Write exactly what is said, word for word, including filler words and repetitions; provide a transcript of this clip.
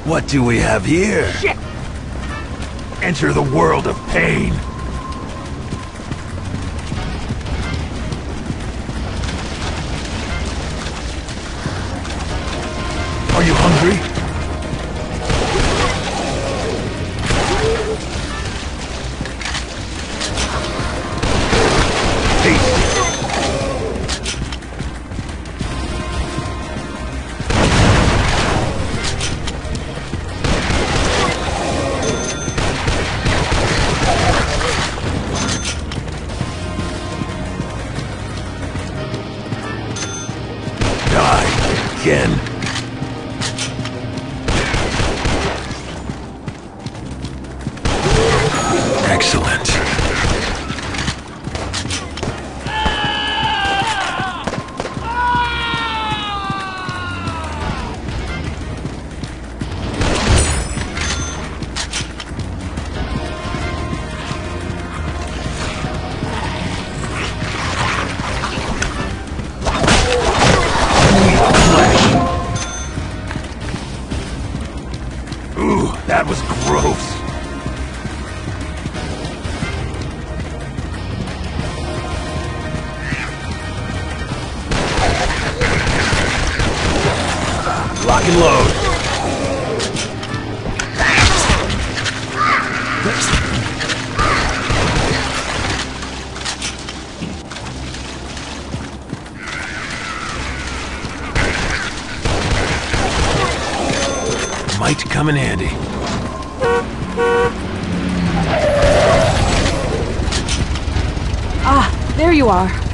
What do we have here? Shit! Enter the world of pain. Are you hungry? Tasty. Die again. Excellent. Ooh, that was gross. Lock and load. Might come in handy. Ah, there you are.